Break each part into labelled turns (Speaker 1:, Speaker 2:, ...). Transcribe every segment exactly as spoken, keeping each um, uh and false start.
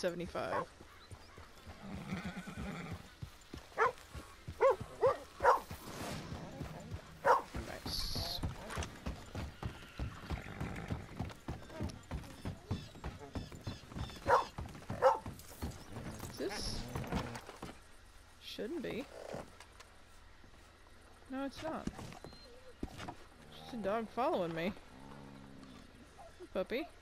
Speaker 1: seventy-five. Nice. Is this? Shouldn't be. No, it's not. Just a dog following me. Puppy.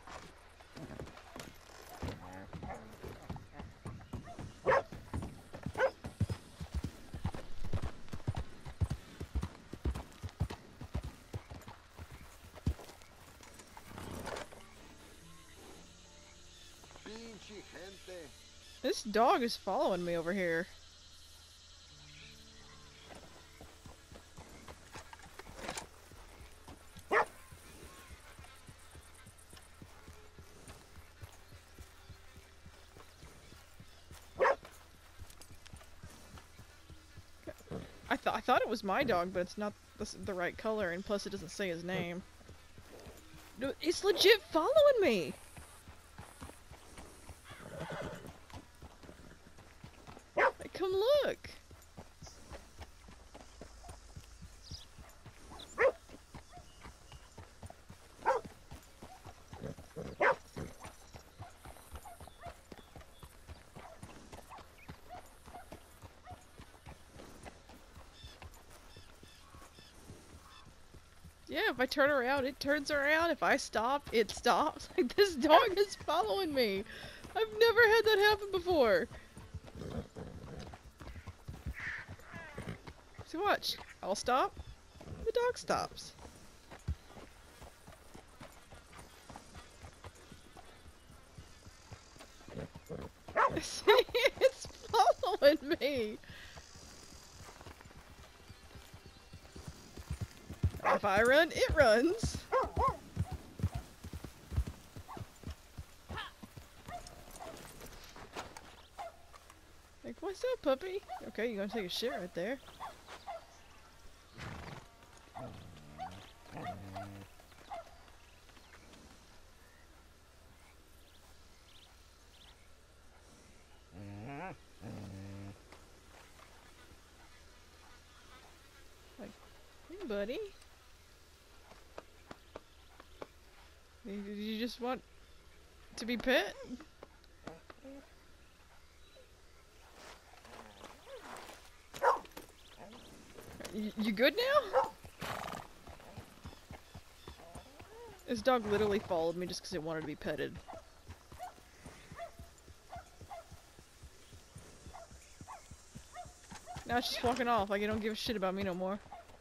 Speaker 1: This dog is following me over here. I thought I thought it was my dog, but it's not the, the right color, and plus it doesn't say his name. No, it's legit following me. Like, come look. Yeah, if I turn around, it turns around. If I stop, it stops. Like, this dog is following me. I've never had that happen before. So watch. I'll stop. The dog stops. See? It's following me. If I run, it runs. Like, what's up, puppy? Okay, you gonna take a shit right there. Like, hey, buddy. Did you just want to be pet? You, you good now? This dog literally followed me just because it wanted to be petted. Now it's just walking off like it don't give a shit about me no more.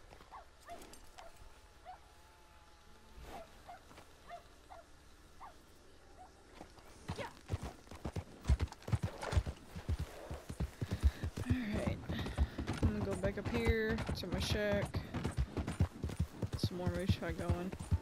Speaker 1: Alright. I'm gonna go back up here to my shack. Get some more moonshine going.